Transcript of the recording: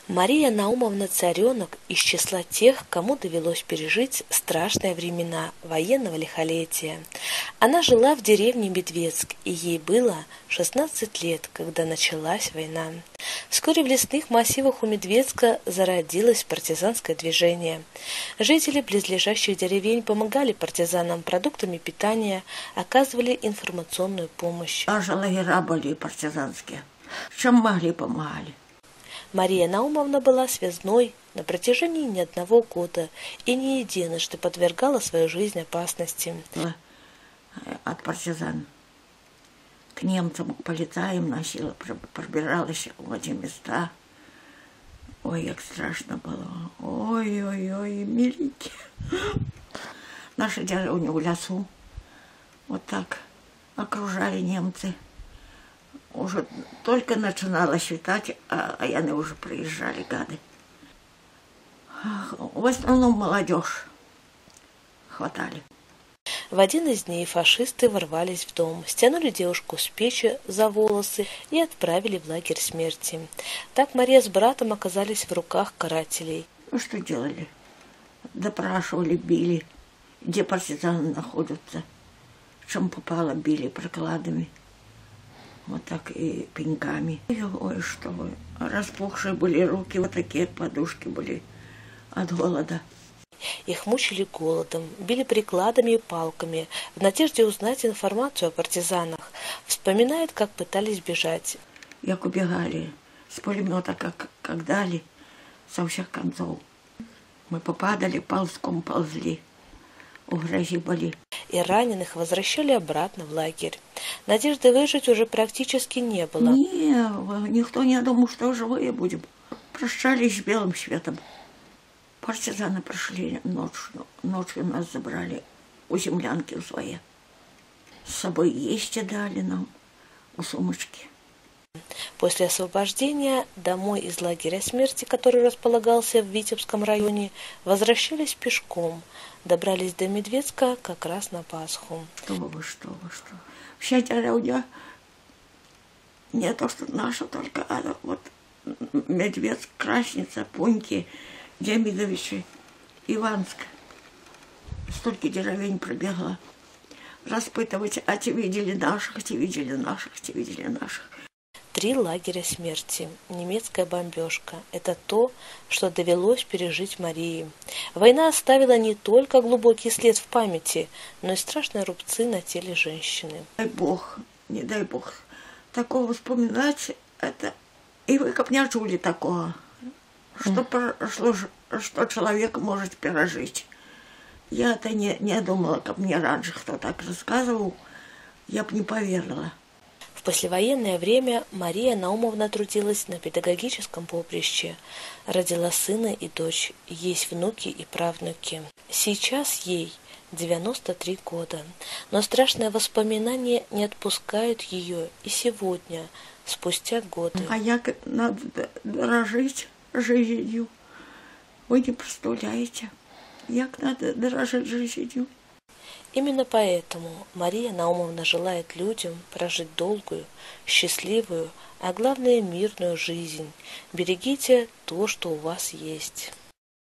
Мария Наумовна Царенок из числа тех, кому довелось пережить страшные времена военного лихолетия. Она жила в деревне Медведск, и ей было 16 лет, когда началась война. Вскоре в лесных массивах у Медведска зародилось партизанское движение. Жители близлежащих деревень помогали партизанам продуктами питания, оказывали информационную помощь. Даже лагеря были партизанские. Чем могли, помогали. Мария Наумовна была связной на протяжении не одного года и не единожды подвергала свою жизнь опасности. От партизан к немцам, к полицаям носила, пробиралась в эти места. Ой, как страшно было. Ой-ой-ой, миленькие. Наши деревни в лесу. Вот так окружали немцы. Уже только начинало светать, а они уже приезжали, гады. В основном молодежь хватали. В один из дней фашисты ворвались в дом, стянули девушку с печи за волосы и отправили в лагерь смерти. Так Мария с братом оказались в руках карателей. Ну что делали? Допрашивали, били, где партизаны находятся. В чем попало, били прикладами. Вот так и пеньками. Ой, что вы. Распухшие были руки, вот такие подушки были от голода. Их мучили голодом, били прикладами и палками, в надежде узнать информацию о партизанах. Вспоминает, как пытались бежать. Як убегали с пулемета, как дали, со всех концов. Мы попадали, ползком ползли. У грязи были. И раненых возвращали обратно в лагерь. Надежды выжить уже практически не было. Никто не думал, что живые будем. Прощались с белым светом. Партизаны пришли ночью нас забрали у землянки у своей. С собой есть дали нам у сумочки. После освобождения домой из лагеря смерти, который располагался в Витебском районе, возвращались пешком. Добрались до Медведска как раз на Пасху. Что вы. Вся деревня не то, что наша, только вот Медведск, Красница, Пуньки, Демидовичи, Иванск. Столько деревень пробегла. Распытывать, а те видели наших, те видели наших, те видели наших. 3 лагеря смерти. Немецкая бомбежка. Это то, что довелось пережить Марии. Война оставила не только глубокий след в памяти, но и страшные рубцы на теле женщины. Не дай Бог, такого вспоминать, это и вы как не чули такого, что человек может пережить. Я это не думала, как мне раньше кто так рассказывал, я бы не поверила. В послевоенное время Мария Наумовна трудилась на педагогическом поприще. Родила сына и дочь, есть внуки и правнуки. Сейчас ей 93 года, но страшные воспоминания не отпускают ее и сегодня, спустя годы. А як надо дорожить жизнью. Вы не представляете, як надо дорожить жизнью. Именно поэтому Мария Наумовна желает людям прожить долгую, счастливую, а главное мирную жизнь. Берегите то, что у вас есть.